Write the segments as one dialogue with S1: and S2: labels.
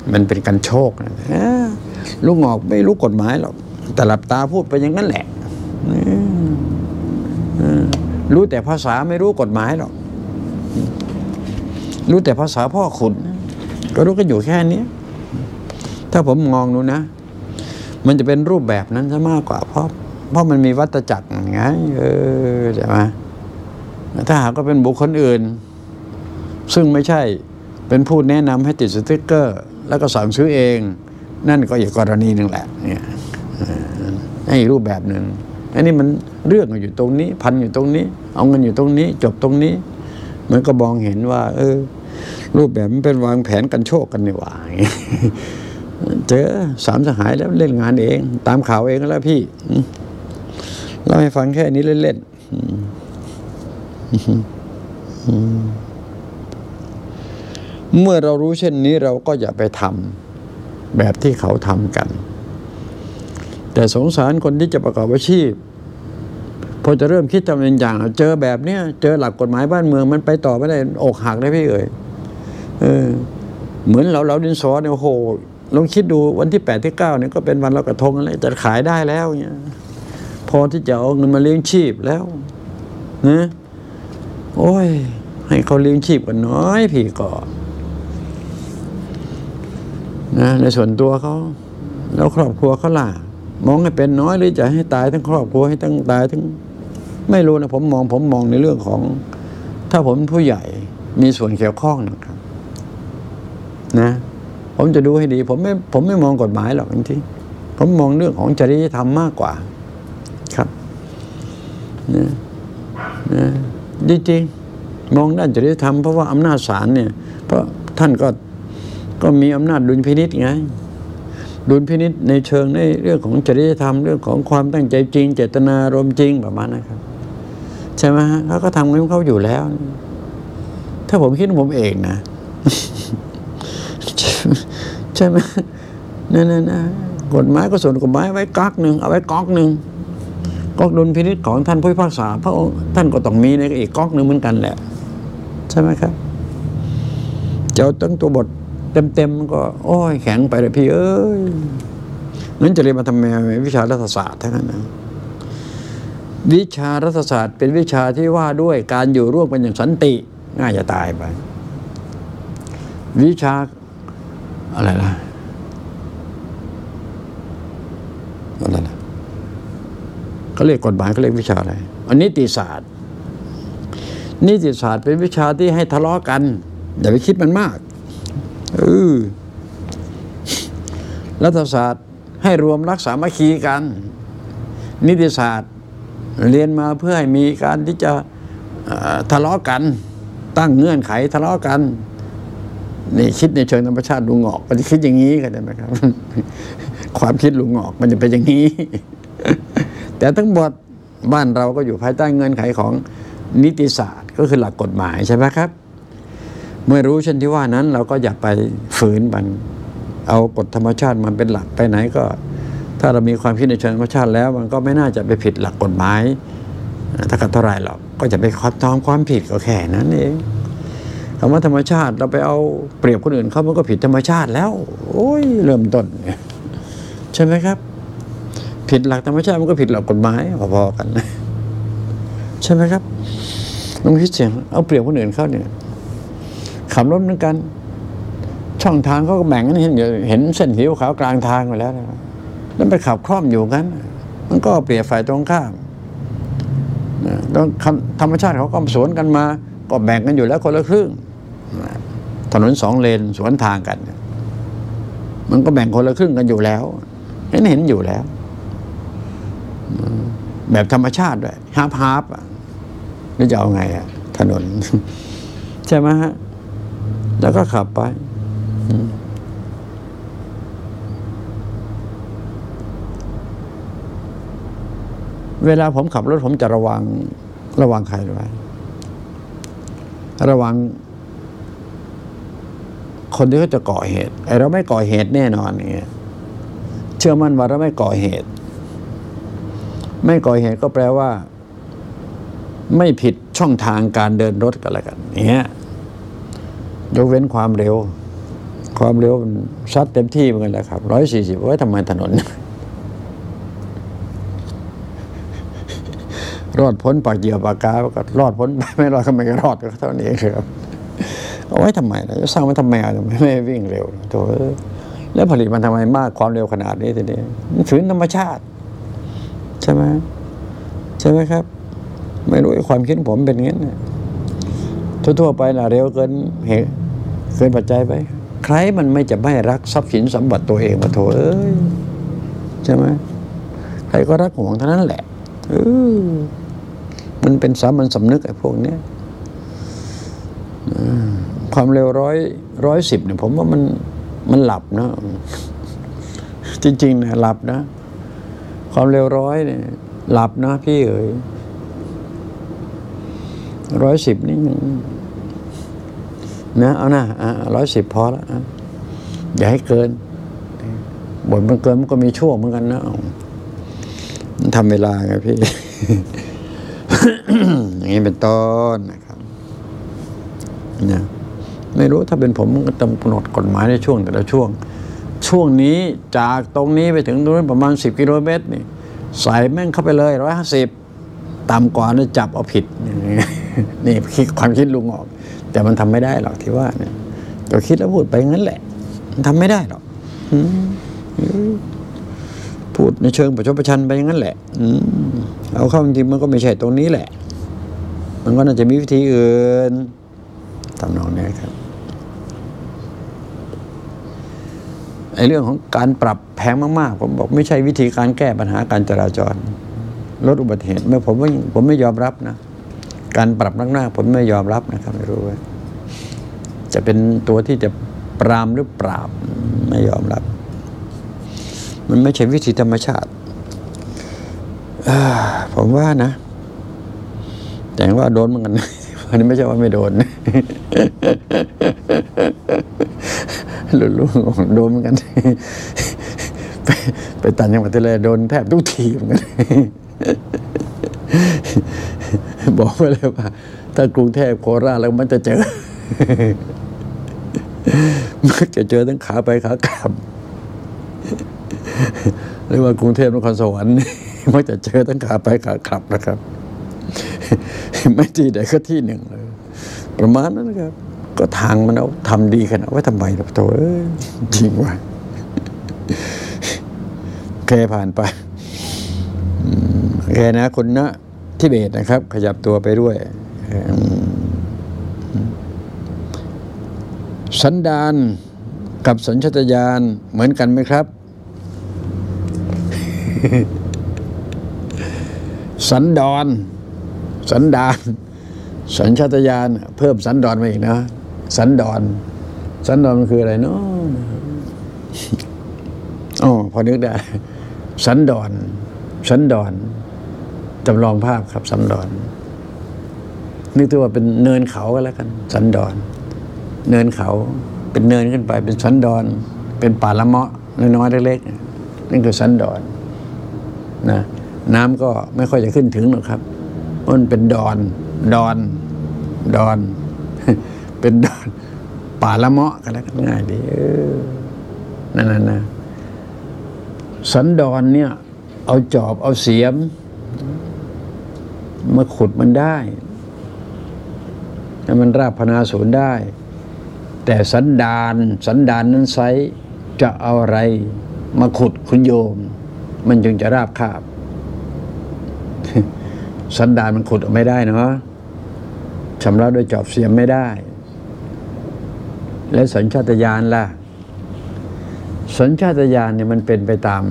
S1: มันเป็นการโชคนะลุงหงอกไม่รู้กฎหมายหรอกแต่หลับตาพูดไปอย่างนั้นแหละรู้แต่ภาษาไม่รู้กฎหมายหรอกรู้แต่ภาษาพ่อขุนก็รู้กันอยู่แค่นี้ถ้าผมมองดูนะมันจะเป็นรูปแบบนั้นซะมากกว่าเพราะมันมีวัฏจักรไงใช่ไหมถ้าหากก็เป็นบุคคลอื่นซึ่งไม่ใช่เป็นผู้แนะนำให้ติดสติ๊กเกอร์แล้วก็สั่งซื้อเองนั่นก็อีกกรณีหนึ่งแหละเนี่ยอีกรูปแบบหนึ่งอันนี้มันเรื่องอยู่ตรงนี้พันอยู่ตรงนี้เอาเงินอยู่ตรงนี้จบตรงนี้มันก็มองเห็นว่ารูปแบบมันเป็นวางแผนกันโชคกันนี่หว่าเจอสามสหายแล้วเล่นงานเองตามข่าวเองแล้วพี่เล่าให้ฟังแค่นี้เล่นๆเมื่อเรารู้เช่นนี้เราก็อย่าไปทำแบบที่เขาทำกันแต่สงสารคนที่จะประกอบอาชีพพอจะเริ่มคิดทำเป็นอย่างเจอแบบเนี้ยเจอหลักกฎหมายบ้านเมืองมันไปต่อไม่ได้อกหักได้พี่เหมือนเราดินสอเนี่ยโอ้โหลองคิดดูวันที่8 ที่ 9เนี่ยก็เป็นวันลอยกระทงอะไรจะขายได้แล้วเนี่ยพอที่จะเอาเงินมาเลี้ยงชีพแล้วนะโอ้ยให้เขาเลี้ยงชีพกันน้อยพี่ก็นะในส่วนตัวเขาแล้วครอบครัวเขาล่ะมองให้เป็นน้อยหรือจะให้ตายทั้งครอบครัวให้ทั้งตายทั้งไม่รู้นะผมมองในเรื่องของถ้าผมผู้ใหญ่มีส่วนเกี่ยวข้องนะครับนะผมจะดูให้ดีผมไม่มองกฎหมายหรอกจริงๆผมมองเรื่องของจริยธรรมมากกว่าครับนะจริงๆมองด้านจริยธรรมเพราะว่าอำนาจศาลเนี่ยเพราะท่านก็มีอำนาจดุลพินิจไงดุลพินิจในเชิงในเรื่องของจริยธรรมเรื่องของความตั้งใจจริงเจตนารมณ์จริงประมาณนะครับใช่ไหมฮะเขาก็ทำของเขาอยู่แล้วถ้าผมคิดผมเองนะใช่ไหมนั่นกฎหมายก็ส่วนกฎหมายไว้ก๊อกหนึ่งเอาไว้ก๊อกหนึ่งก๊อกดุลพินิจของท่านผู้พิพากษาพระองค์ท่านก็ต้องมีในอีกก๊อกหนึ่งเหมือนกันแหละใช่ไหมครับเจ้าตั้งตัวบทเต็มก็โอ้ยแข็งไปเลยพี่นั้นจะเรียนมาทำไมวิชารัฐศาสตร์ทั้งนั้นนะวิชารัฐศาสตร์เป็นวิชาที่ว่าด้วยการอยู่ร่วมกันอย่างสันติง่ายจะตายไปวิชาอะไรนะเขาเรียกกฎหมายเขาเรียกวิชาอะไรอันนิติศาสตร์เป็นวิชาที่ให้ทะเลาะกันอย่าไปคิดมันมากรัฐศาสตร์ให้รวมรักสามัคคีกันนิติศาสตร์เรียนมาเพื่อให้มีการที่จะทะเลาะกันตั้งเงื่อนไขทะเลาะกันนี่คิดในเชิงธรรมชาติลุงหงอกมันจะคิดอย่างนี้กันใช่ไหมครับความคิดลุงหงอกมันจะเป็นอย่างนี้แต่ทั้งหมดบ้านเราก็อยู่ภายใต้เงื่อนไขของนิติศาสตร์ก็คือหลักกฎหมายใช่ไหมครับเมื่อรู้เช่นที่ว่านั้นเราก็อย่าไปฝืนมันเอากฎธรรมชาติมันเป็นหลักไปไหนก็ถ้าเรามีความคิดในเชิงธรรมชาติแล้วมันก็ไม่น่าจะไปผิดหลักกฎหมายถ้ากันเท่าไรหรอกก็จะไปทำความผิดก็แค่นั้นเองคำว่าธรรมชาติเราไปเอาเปรียบคนอื่นเขามันก็ผิดธรรมชาติแล้วโอ้ยเริ่มต้นใช่ไหมครับผิดหลักธรรมชาติมันก็ผิดหลักกฎหมายพอๆกันใช่ไหมครับลองคิดเสียงเอาเปรียบคนอื่นเขาเนี่ยขับรถเหมือนกันช่องทางเขาก็แบ่งกันเห็นเส้นสีขาวกลางทางไปแล้วแล้วไปขับคล่อมอยู่กันมันก็เปรียบฝ่ายตรงข้ามแล้วธรรมชาติเขาก็สวนกันมาก็แบ่งกันอยู่แล้วคนละครึ่งถนน2 เลนสวนทางกันมันก็แบ่งคนละครึ่งกันอยู่แล้วเห็นอยู่แล้วแบบธรรมชาติด้วยฮาร์ปนี่จะเอาไงถนนใช่ไหมฮะแล้วก็ขับไปเวลาผมขับรถผมจะระวังใครด้วยระวังคนที่เขาจะก่อเหตุเราไม่ก่อเหตุแน่นอนอย่างเงี้ยเชื่อมั่นว่าเราไม่ก่อเหตุก็แปลว่าไม่ผิดช่องทางการเดินรถกันแล้วกันอย่างเงี้ยยกเว้นความเร็วความเร็วมันซัดเต็มที่เหมือนกันแหละครับ140ไว้ทำไมถนน รอดพ้นปากเหยื่อปากกาก็รอดพ้นไม่รอดก็ไม่รอดก็เท่านี้ครับเอาไว้ทำไมล่ะจะสร้างมันทำไมไม่วิ่งเร็วโถแล้วผลิตมันทำไมมากความเร็วขนาดนี้ทีนี้มันฝืนธรรมชาติใช่ไหมครับไม่รู้ความคิดผมเป็นงั้นนะทั่วๆไปนะเร็วเกินเหตุเกินปัจจัยไปใครมันไม่จะไม่รักทรัพย์สินสมบัติตัวเองมาโถใช่ไหมใครก็รักห่วงเท่านั้นแหละมันเป็นสามัญสำนึกไอ้พวกนี้ความเร็ว110เนี่ยผมว่ามันหลับนะจริงๆนะหลับนะความเร็ว100เนี่ยหลับนะพี่เอ๋ย110นี่นะเอานะ110พอแล้วอย่าให้เกินบทมันเกินมันก็มีช่วงเหมือนกันนะมันทำเวลาไงพี่ อย่างนี้เป็นต้นนะครับนะไม่รู้ถ้าเป็นผมก็กำหนดกฎหมายในช่วงแต่ละช่วงนี้จากตรงนี้ไปถึงตรงนั้นประมาณ10 กิโลเมตรนี่ใส่แม่งเข้าไปเลย150ต่ำกว่านี่จับเอาผิดนี่ความคิดลุงออกแต่มันทำไม่ได้หรอกที่ว่าเนี่ยก็คิดแล้วพูดไปงั้นแหละมันทำไม่ได้หรอกพูดในเชิงประชดประชันไปอย่างนั้นแหละเอาเข้าจริงมันก็ไม่ใช่ตรงนี้แหละมันก็น่าจะมีวิธีอื่นตามนองนี้ครับไอ้เรื่องของการปรับแพงมากๆผมบอกไม่ใช่วิธีการแก้ปัญหาการจราจรลดอุบัติเหตุผมไม่ยอมรับนะการปรับหน้าผมไม่ยอมรับนะครับไม่รู้ว่าจะเป็นตัวที่จะปรามหรือปราบไม่ยอมรับมันไม่ใช่วิธีธรรมชาติผมว่านะแต่ว่าโดนเหมือนกันอันนี้ไม่ใช่ว่าไม่โดนรู้โดนเหมือนกันไปต่างจังหวัดที่ไรโดนแทบทุกทีเหมือนกันบอกไปเลยว่าถ้ากรุงเทพโคราชแล้วมันจะเจอทั้งขาไปขากลับหรือว่ากรุงเทพนครสวรรค์มันจะเจอทั้งขาไปขากลับนะครับไม่ที่ใดก็ที่หนึ่งเลยประมาณนั้นนะครับก็ทางมันเอาทำดีขนาดว่าทำไมล่ะโถ่จริงว่ะแค่ผ่านไปแค่นะคุณนะทิเบตนะครับขยับตัวไปด้วยสันดานกับสัญชาตญาณเหมือนกันไหมครับสันดานสัญชาตญาณเพิ่มสันดานมาอีกนะสันดานมันคืออะไรเนาะพอนึกได้สันดานจำลองภาพครับสันดานนึกถึงว่าเป็นเนินเขาก็แล้วกันสันดานเนินเขาเป็นเนินขึ้นไปเป็นสันดานเป็นป่าละเมาะน้อยๆเล็กๆนั่นคือสันดานนะน้ำก็ไม่ค่อยจะขึ้นถึงหรอกครับมันเป็นดอนเป็นดอนป่าละเมาะกันแล้วง่ายดีนั่นนะสันดอนเนี่ยเอาจอบเอาเสียมมาขุดมันได้ให้มันราบพนาศูนย์ได้แต่สันดานนั้นไซจะเอาอะไรมาขุดคุณโยมมันจึงจะราบคาบสันดานมันขุดออกไม่ได้เนาะชำระด้วยจอบเสียมไม่ได้และสัญชาตญาณล่ะสัญชาตญาณเนี่ยมันเป็นไปตาม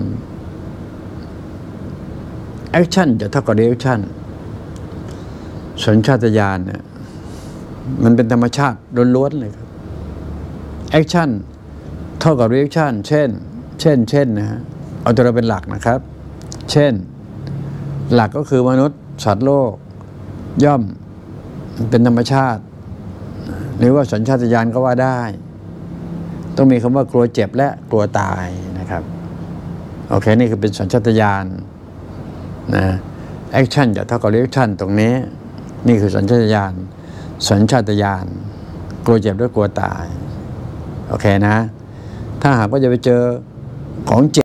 S1: แอคชั่นจะเท่ากับรีแอคชั่นสัญชาตญาณเนี่ยมันเป็นธรรมชาติล้วนๆเลยครับแอคชั่นเท่ากับรีแอคชั่นเช่นนะฮะเอาตัวเราเป็นหลักนะครับเช่นหลักก็คือมนุษย์สัตว์โลกย่อมเป็นธรรมชาติหรือว่าสัญชาตญาณก็ว่าได้ต้องมีคำว่ากลัวเจ็บและกลัวตายนะครับโอเคนี่คือเป็นสัญชาตญาณนะแอคชั่นจะเท่ากับรีแอคชั่นตรงนี้นี่คือสัญชาตญาณกลัวเจ็บด้วยกลัวตายโอเคนะถ้าหากว่าจะไปเจอของจริง